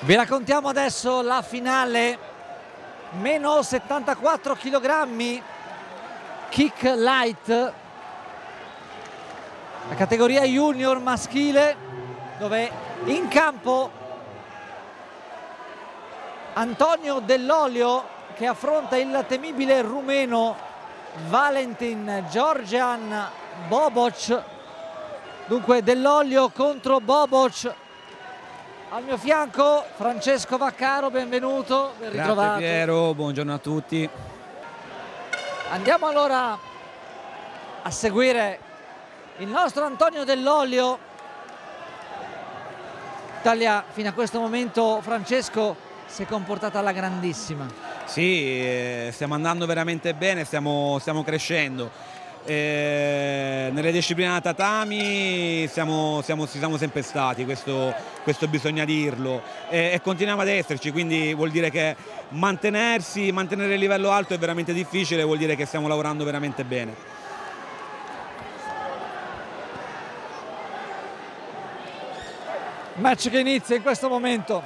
Vi raccontiamo adesso la finale, meno 74 kg, kick light, la categoria junior maschile, dove in campo Antonio Dell'Olio che affronta il temibile rumeno Valentin Georgian Boboc. Dunque Dell'Olio contro Boboc. Al mio fianco Francesco Vaccaro, benvenuto, ben ritrovato. Grazie Piero, buongiorno a tutti. Andiamo allora a seguire il nostro Antonio Dell'Olio. L'Italia fino a questo momento, Francesco, si è comportata alla grandissima. Sì, stiamo andando veramente bene, stiamo crescendo. Nelle discipline da tatami ci siamo sempre stati, questo bisogna dirlo, e continuiamo ad esserci, quindi vuol dire che mantenere il livello alto è veramente difficile, vuol dire che stiamo lavorando veramente bene. Match che inizia in questo momento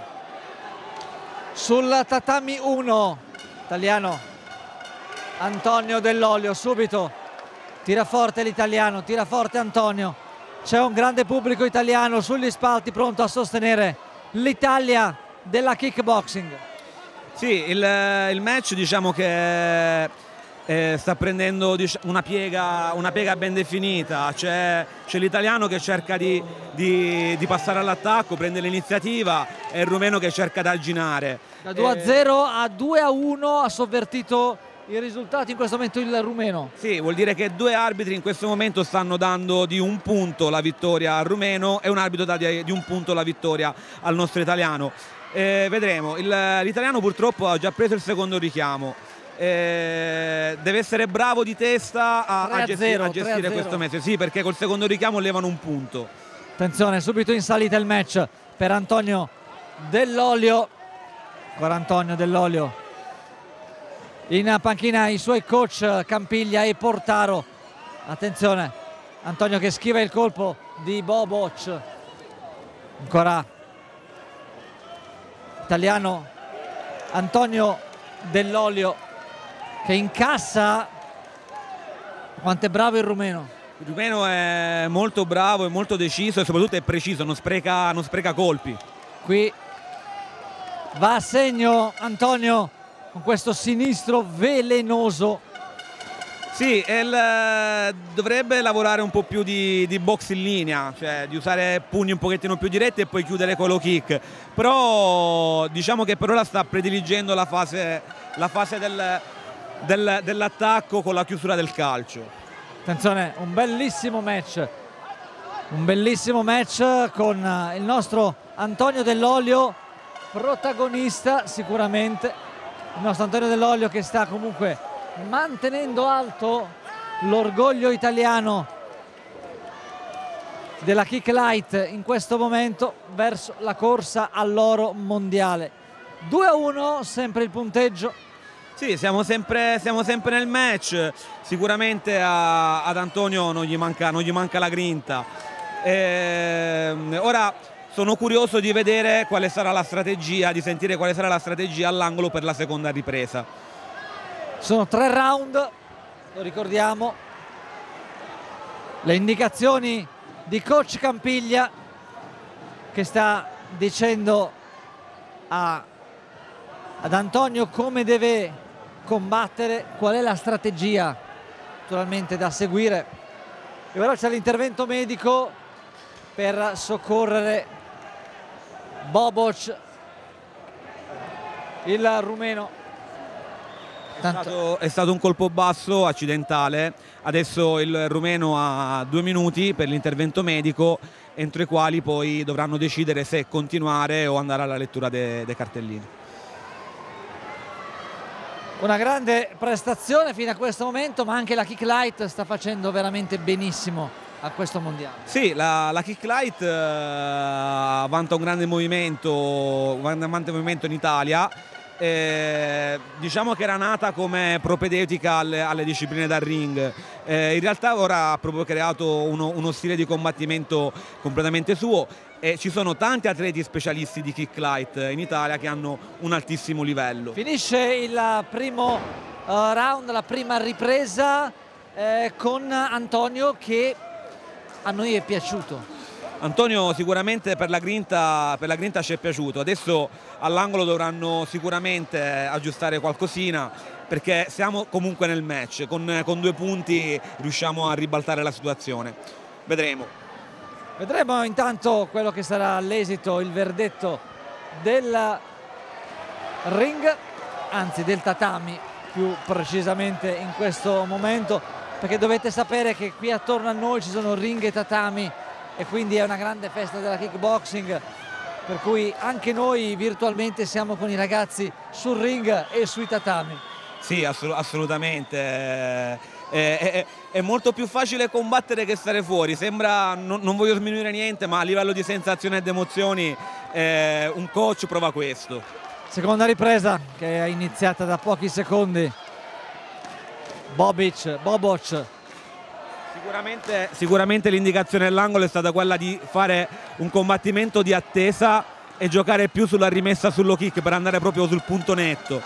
sul tatami 1, italiano Antonio Dell'Olio, subito tira forte l'italiano, tira forte Antonio, c'è un grande pubblico italiano sugli spalti pronto a sostenere l'Italia della kickboxing. Sì, il match diciamo che sta prendendo una piega ben definita, c'è l'italiano che cerca di passare all'attacco, prende l'iniziativa, e il rumeno che cerca di arginare. Da 2-0 a 2-1 ha sovvertito i risultati in questo momento il rumeno. Sì, vuol dire che due arbitri in questo momento stanno dando di un punto la vittoria al rumeno e un arbitro dà di un punto la vittoria al nostro italiano. Vedremo, l'italiano purtroppo ha già preso il secondo richiamo. Deve essere bravo di testa a gestire questo match, sì, perché col secondo richiamo levano un punto. Attenzione, subito in salita il match per Antonio Dell'Olio. Ancora Antonio Dell'Olio. In panchina i suoi coach Campiglia e Portaro. Attenzione, Antonio che schiva il colpo di Boboc. Ancora italiano Antonio Dell'Olio che incassa. Quanto è bravo il rumeno. Il rumeno è molto bravo, è molto deciso e soprattutto è preciso, non spreca colpi. Qui va a segno Antonio con questo sinistro velenoso. Sì, dovrebbe lavorare un po' più di box in linea, cioè di usare pugni un pochettino più diretti e poi chiudere con lo kick. Però diciamo che per ora sta prediligendo la fase dell'attacco con la chiusura del calcio. Attenzione, un bellissimo match con il nostro Antonio Dell'Olio, protagonista sicuramente. Il nostro Antonio Dell'Olio che sta comunque mantenendo alto l'orgoglio italiano della kick light in questo momento verso la corsa all'oro mondiale. 2-1 sempre il punteggio. Sì, siamo sempre nel match, sicuramente ad Antonio non gli manca la grinta. Ora sono curioso di vedere quale sarà la strategia, di sentire quale sarà la strategia all'angolo per la seconda ripresa. Sono 3 round, lo ricordiamo. Le indicazioni di coach Campiglia che sta dicendo ad Antonio come deve combattere, qual è la strategia naturalmente da seguire. E ora c'è l'intervento medico per soccorrere Boboc, il rumeno. È stato un colpo basso, accidentale. Adesso il rumeno ha 2 minuti per l'intervento medico, entro i quali poi dovranno decidere se continuare o andare alla lettura dei cartellini. Una grande prestazione fino a questo momento, ma anche la kick light sta facendo veramente benissimo a questo mondiale. Sì, la kick light vanta un grande movimento in Italia. diciamo che era nata come propedeutica alle discipline da ring. In realtà ora ha proprio creato uno stile di combattimento completamente suo, e ci sono tanti atleti specialisti di kick light in Italia che hanno un altissimo livello. Finisce il primo round, la prima ripresa con Antonio, che a noi è piaciuto. Antonio sicuramente per la grinta ci è piaciuto. Adesso all'angolo dovranno sicuramente aggiustare qualcosina, perché siamo comunque nel match, con 2 punti riusciamo a ribaltare la situazione. Vedremo intanto quello che sarà l'esito, il verdetto del ring, anzi del tatami più precisamente in questo momento, perché dovete sapere che qui attorno a noi ci sono ring e tatami, e quindi è una grande festa della kickboxing, per cui anche noi virtualmente siamo con i ragazzi sul ring e sui tatami. Sì, assolutamente. È molto più facile combattere che stare fuori. Sembra, non voglio sminuire niente, ma a livello di sensazioni ed emozioni un coach prova questo. Seconda ripresa che è iniziata da pochi secondi. Boboc. Sicuramente l'indicazione all'angolo è stata quella di fare un combattimento di attesa e giocare più sulla rimessa sullo kick per andare proprio sul punto netto.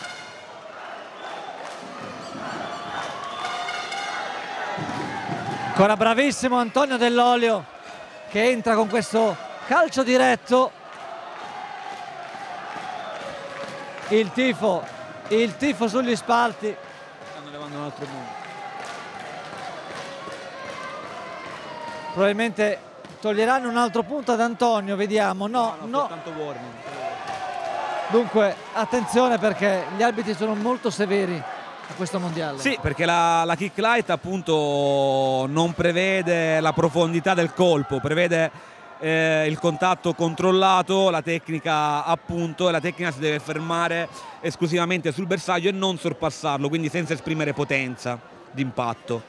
Ancora bravissimo Antonio Dell'Olio, che entra con questo calcio diretto. Il tifo sugli spalti. Stanno levando un altro punto. Probabilmente toglieranno un altro punto ad Antonio, vediamo. No. Tanto warning. Dunque attenzione, perché gli arbitri sono molto severi a questo mondiale. Sì, perché la kick light appunto non prevede la profondità del colpo, prevede il contatto controllato, la tecnica appunto, e la tecnica si deve fermare esclusivamente sul bersaglio e non sorpassarlo, quindi senza esprimere potenza d'impatto.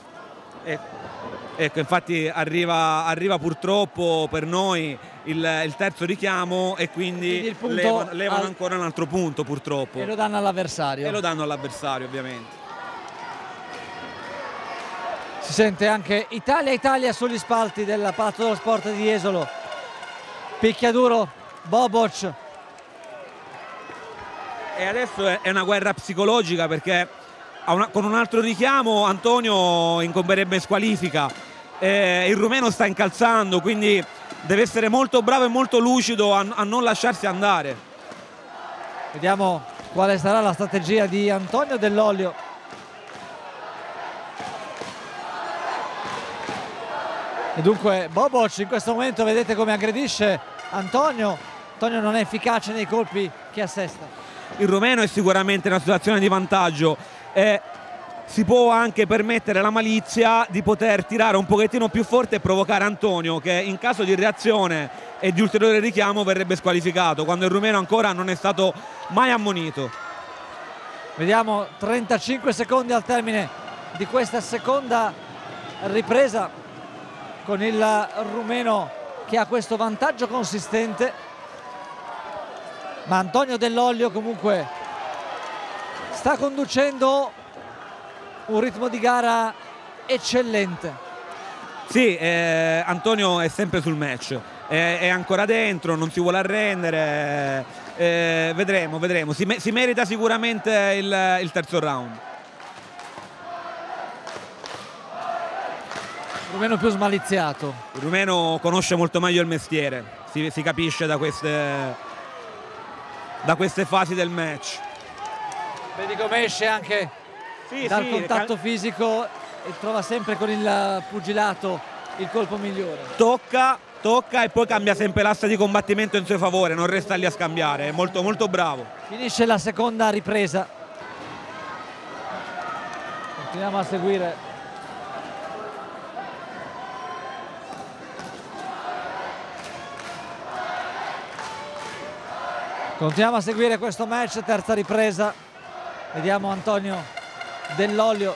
Ecco, infatti arriva purtroppo per noi il terzo richiamo, e quindi levano ancora un altro punto purtroppo. E lo danno all'avversario. Ovviamente. Si sente anche Italia sugli spalti del Palazzo dello Sport di Jesolo. Picchiaduro Boboc. E adesso è una guerra psicologica, perché con un altro richiamo Antonio incomberebbe in squalifica. Il rumeno sta incalzando, quindi deve essere molto bravo e molto lucido a non lasciarsi andare. Vediamo quale sarà la strategia di Antonio Dell'Olio. E dunque Boboc in questo momento vedete come aggredisce Antonio. Antonio non è efficace nei colpi che assesta. Il rumeno è sicuramente in una situazione di vantaggio e si può anche permettere la malizia di poter tirare un pochettino più forte e provocare Antonio, che in caso di reazione e di ulteriore richiamo verrebbe squalificato, quando il rumeno ancora non è stato mai ammonito. Vediamo 35 secondi al termine di questa seconda ripresa, con il rumeno che ha questo vantaggio consistente, ma Antonio Dell'Olio comunque sta conducendo un ritmo di gara eccellente. Sì, Antonio è sempre sul match, è ancora dentro, non si vuole arrendere, vedremo, si merita sicuramente il terzo round. Il rumeno più smaliziato. Il rumeno conosce molto meglio il mestiere, si capisce da queste fasi del match. Vedi come esce anche dal contatto fisico e trova sempre con il pugilato il colpo migliore. Tocca e poi cambia sempre l'asse di combattimento in suo favore, non resta lì a scambiare, è molto molto bravo. Finisce la seconda ripresa. Continuiamo a seguire. Continuiamo a seguire questo match, terza ripresa. Vediamo Antonio Dell'Olio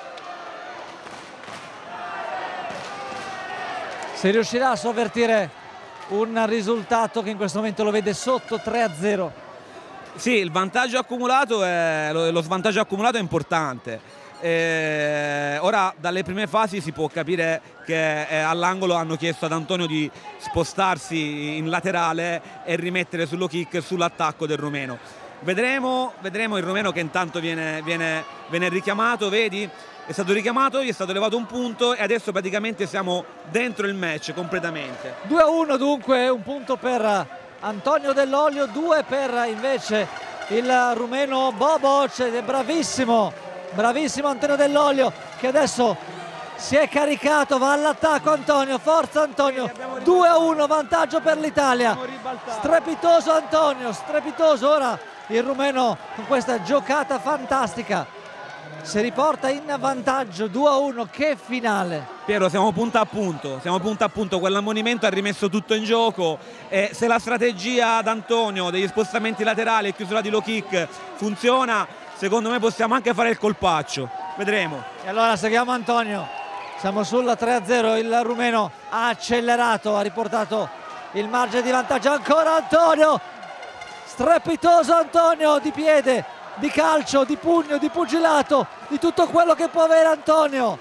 se riuscirà a sovvertire un risultato che in questo momento lo vede sotto 3-0. Sì, il vantaggio accumulato lo svantaggio accumulato è importante. Ora dalle prime fasi si può capire che all'angolo hanno chiesto ad Antonio di spostarsi in laterale e rimettere sullo kick sull'attacco del rumeno. Vedremo il rumeno che intanto viene richiamato, vedi? È stato richiamato, gli è stato levato un punto e adesso praticamente siamo dentro il match completamente. 2-1 dunque, un punto per Antonio Dell'Olio, 2 per invece il rumeno Boboc, ed è bravissimo Antonio Dell'Olio che adesso si è caricato, va all'attacco Antonio, forza Antonio, 2-1, vantaggio per l'Italia, strepitoso Antonio, strepitoso ora il rumeno con questa giocata fantastica. Si riporta in vantaggio 2-1, che finale. Piero, siamo punto a punto, quell'ammonimento ha rimesso tutto in gioco e se la strategia d'Antonio degli spostamenti laterali e chiusura di low kick funziona, secondo me possiamo anche fare il colpaccio, vedremo. E allora seguiamo Antonio, siamo sulla 3-0, il rumeno ha accelerato, ha riportato il margine di vantaggio, ancora Antonio, strepitoso Antonio, di piede, di calcio, di pugno, di pugilato, di tutto quello che può avere Antonio.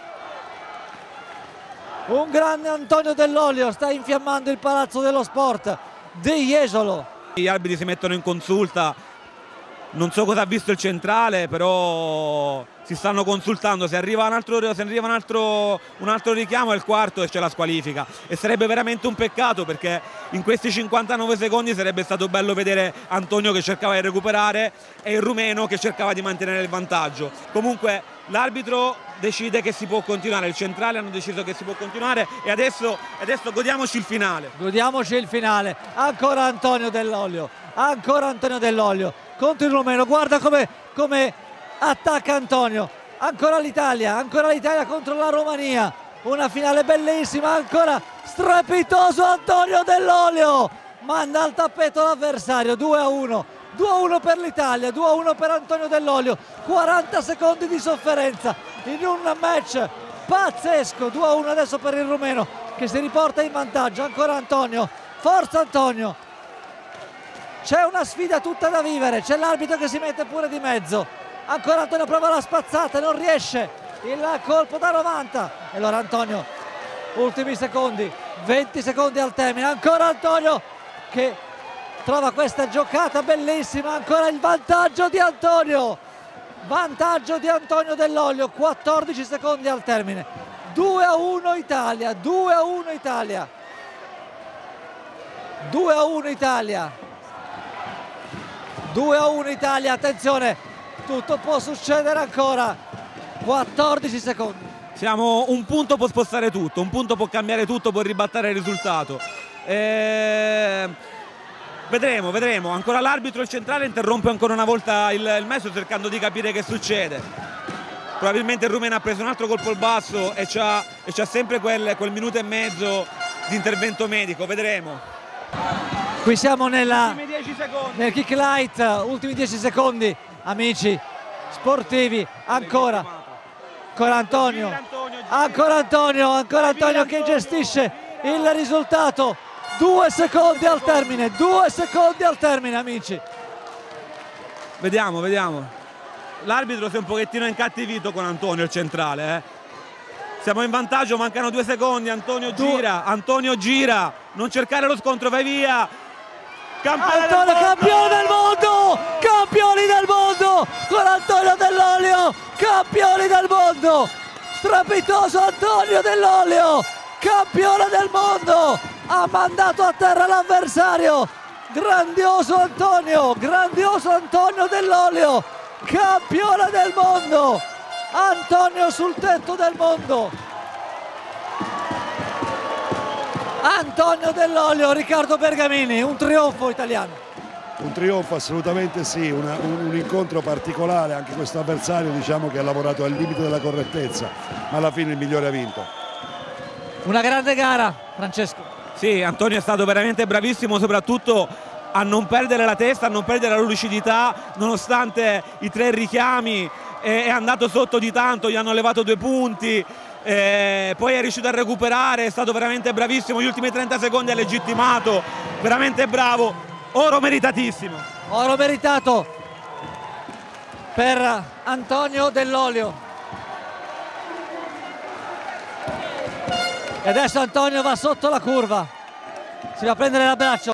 Un grande Antonio Dell'Olio, sta infiammando il Palazzo dello Sport di Jesolo. Gli arbitri si mettono in consulta, non so cosa ha visto il centrale, però si stanno consultando, se arriva un altro richiamo è il quarto e c'è la squalifica e sarebbe veramente un peccato perché in questi 59 secondi sarebbe stato bello vedere Antonio che cercava di recuperare e il rumeno che cercava di mantenere il vantaggio. Comunque l'arbitro decide che si può continuare, il centrale hanno deciso che si può continuare e adesso godiamoci il finale. Godiamoci il finale, ancora Antonio Dell'Olio contro il rumeno, guarda come attacca Antonio, ancora l'Italia contro la Romania, una finale bellissima, ancora strepitoso Antonio Dell'Olio, manda al tappeto l'avversario, 2-1 per l'Italia, 2-1 per Antonio Dell'Olio, 40 secondi di sofferenza in un match pazzesco, 2-1 adesso per il rumeno che si riporta in vantaggio, ancora Antonio, forza Antonio, c'è una sfida tutta da vivere, c'è l'arbitro che si mette pure di mezzo, ancora Antonio prova la spazzata, non riesce, il colpo da 90 e allora Antonio, ultimi secondi, 20 secondi al termine, ancora Antonio che trova questa giocata bellissima, ancora il vantaggio di Antonio Dell'Olio, 14 secondi al termine, 2-1 Italia, 2-1 Italia, 2-1 Italia. 2-1 Italia, attenzione, tutto può succedere ancora, 14 secondi. Siamo, un punto può spostare tutto, un punto può cambiare tutto, può ribaltare il risultato. Vedremo, ancora l'arbitro il centrale interrompe ancora una volta il match cercando di capire che succede. Probabilmente il rumeno ha preso un altro colpo al basso e c'ha sempre quel minuto e mezzo di intervento medico, vedremo. Qui siamo nel kick light, ultimi 10 secondi, amici sportivi, ancora Antonio che gestisce il risultato, 2 secondi al termine, amici. Vediamo. L'arbitro si è un pochettino incattivito con Antonio, il centrale. Siamo in vantaggio, mancano 2 secondi, Antonio gira, non cercare lo scontro, vai via. Campione del mondo, campioni del mondo con Antonio Dell'Olio, campioni del mondo, strepitoso Antonio Dell'Olio, campione del mondo, ha mandato a terra l'avversario, grandioso Antonio Dell'Olio, campione del mondo, Antonio sul tetto del mondo. Antonio Dell'Olio, Riccardo Bergamini, un trionfo italiano. Un trionfo assolutamente sì, un incontro particolare, anche questo avversario diciamo che ha lavorato al limite della correttezza, ma alla fine il migliore ha vinto. Una grande gara, Francesco. Sì, Antonio è stato veramente bravissimo, soprattutto a non perdere la testa, a non perdere la lucidità, nonostante i 3 richiami, è andato sotto di tanto, gli hanno levato 2 punti. Poi è riuscito a recuperare, è stato veramente bravissimo, gli ultimi 30 secondi ha legittimato, veramente bravo, oro meritatissimo. oro meritato per Antonio Dell'Olio. E adesso Antonio va sotto la curva, si va a prendere l'abbraccio.